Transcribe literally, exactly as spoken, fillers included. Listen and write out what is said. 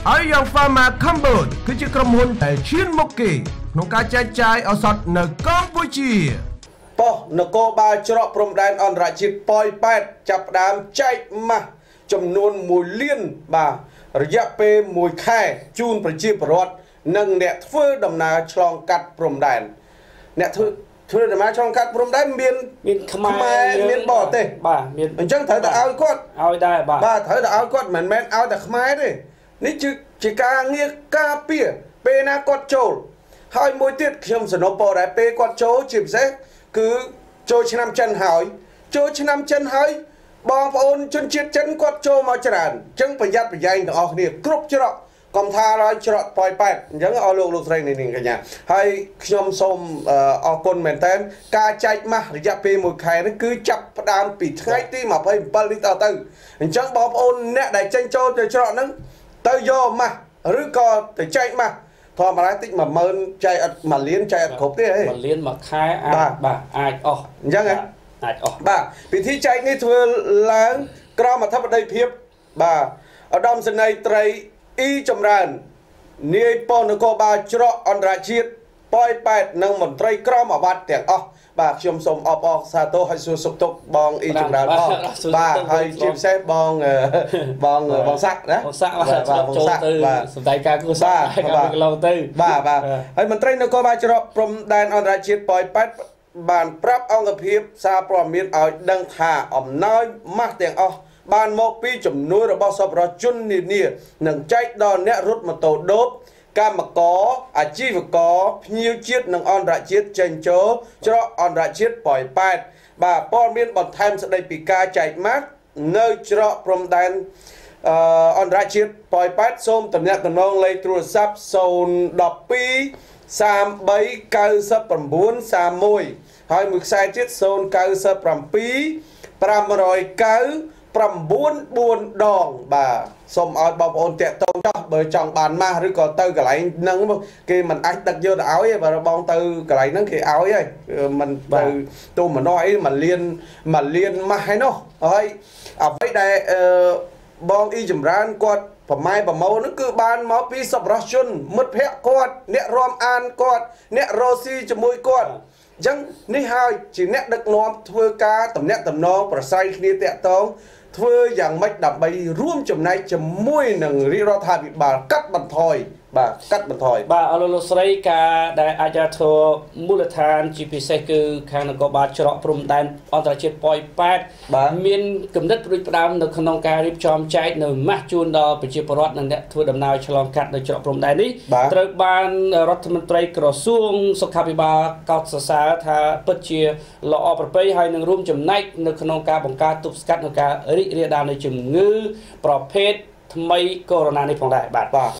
ហើយយ៉ាង Pharma Cambodia គឺជាក្រុមហ៊ុនដែលឈានមុខគេក្នុងការចែកចាយឱសថនៅកម្ពុជាប៉ុស្តិ៍នគរបាលច្រកព្រំដែនអន្តរជាតិប៉ោយប៉ែតចាប់ផ្ដើមចែកម៉ាស់ចំនួនមួយលានបាទរយៈពេលមួយខែជូនប្រជាពលរដ្ឋនិងអ្នកធ្វើដំណើរឆ្លងកាត់ព្រំដែនអ្នកធ្វើធ្វើដំណើរឆ្លងកាត់ព្រំដែនមានមានខ្មែរមានបរទេសបាទមានអញ្ចឹងត្រូវតែឲ្យគាត់ឲ្យដែរបាទបាទត្រូវតែឲ្យគាត់មិនមែនឲ្យតែខ្មែរទេនេះជាការងារការពារពេលណាគាត់ចូលហើយមួយទៀតខ្ញុំសនុពរដែរពេលគាត់ចូលជាពិសេសគឺចូលឆ្នាំចិនហើយចូលឆ្នាំចិនហើយបងប្អូនជនជាតិចិនគាត់ចូលមកច្រើនអញ្ចឹងប្រយ័ត្នប្រយែងទាំងអស់គ្នាគ្រប់ច្រកកុំថាឡើយច្រកប៉ោយប៉ែតអញ្ចឹងឲ្យលោកលោកស្រីនេះកញ្ញាហើយខ្ញុំសូមអរគុណមែនតើការចែកម៉ាស់រយៈពេលមួយខែនេះគឺចាប់ផ្ដើមពីថ្ងៃទីยี่สิบเจ็ดនេះតទៅអញ្ចឹងបងប្អូនអ្នកដែលចេញចូលទៅច្រកហ្នឹងទៅយកម៉ាស់ឬក៏ទៅចែកម៉ាស់ធម្មតាតិចមួយម៉ឺនចែកអត់មួយលានចែកអត់គ្រប់ទេហ៎មួយលានមួយខែអាចបាទអាចអស់អញ្ចឹងហ៎អាចអស់បាទពិធីចែកនេះធ្វើឡើងក្រមអធិបតីភាពបាទឧត្តមសេនីយ៍ត្រីអ៊ីចម្រើននាយប៉ុស្តិ៍នគរបាលច្រកអន្តរជាតិប៉ោយប៉ែតនិងមន្ត្រីក្រមអាវ៉ាត់ទាំងអស់បាទខ្ញុំសូមអបអរសាទរឲ្យសួរសុខទុក្ខបងអ៊ីចម្រើនផងបាទហើយជាពិសេសបងបងបងសាក់ណាបងសាក់បាទបងសាក់បាទសម្ដែងការគូសាការកន្លងទៅបាទបាទហើយមន្ត្រីនគរបាលច្រកព្រំដែនអន្តរជាតិប៉ោយប៉ែតបានប្រាប់អង្គភាពសារព័ត៌មានឲ្យដឹងថាអំណោយម៉ាស់ទាំងអស់បានមកពីជំនួយរបស់សប្បុរសជននានានិងចែកដល់អ្នករត់ម៉ូតូដូបកម្មករអាជីវករភ្ញៀវជាតិនិងអន្តរជាតិចេញចូលច្រកអន្តរជាតិប៉ោយប៉ែតបាទព័ត៌មានបន្ថែមស្ដីពីការចែកម៉ាស់នៅច្រកព្រំដែនអន្តរជាតិប៉ោយប៉ែតសូមទំនាក់ទំនងលេខទូរស័ព្ទศูนย์ หนึ่ง สอง สาม បី เก้า เก้า เก้า สาม មួយហើយមួយខ្សែទៀតศูนย์ เก้า เจ็ด ห้า ห้า เก้า 9 4ដងបាទសូមឲ្យបងប្អូនតាក់ទងចោះបើចង់បានម៉ាស់ឬក៏ទៅកន្លែងហ្នឹងគេមិនអាចដឹកយកទៅឲ្យទេបើបងទៅកន្លែងហ្នឹងគេឲ្យហើយមិនទៅទូម្នាស់អីមួយលានមួយលានម៉ាស់ហើយនោះហើយអ្វីដែលបងអ៊ីចម្រើនគាត់ប្រម៉ែប្រមូលហ្នឹងគឺបានមកពីសប្បុរសជនមិត្តភ័ក្តិគាត់អ្នករួមអានគាត់អ្នករស់ស៊ីជាមួយគាត់អញ្ចឹងនេះហើយជាអ្នកដឹកនាំធ្វើការតំណាក់តំណងប្រស័យគ្នាតាក់ទងធ្វើយ៉ាងម៉េចដើម្បីរួមចំណែកជាមួយនឹងរាជរដ្ឋាភិបាលកាត់បន្ថយបាទកាត់បន្ថយបាទអរលោកស្រីការដែលអាជ្ញាធរមូលដ្ឋានជាពិសេសគឺខាងនគរបាលច្រកព្រំដែនអន្តរជាតិប៉ោយប៉ែតមានគំនិតរួចផ្ដើមនៅក្នុងការរៀបចំចែកនៅម៉ាស់ជូនដល់ប្រជាពលរដ្ឋនិងអ្នកធ្វើដំណើរឆ្លងកាត់នៅច្រកព្រំដែននេះត្រូវបានរដ្ឋមន្ត្រីក្រសួងសុខាភិបាលកោតសរសើរថាពិតជាល្អប្រពៃហើយនឹងរួមចំណែកនៅក្នុងការបង្ការទប់ស្កាត់នៅការរីករាលដាលនៃជំងឺប្រភេទថ្មីកូវីដ នេះផងដែរបាទ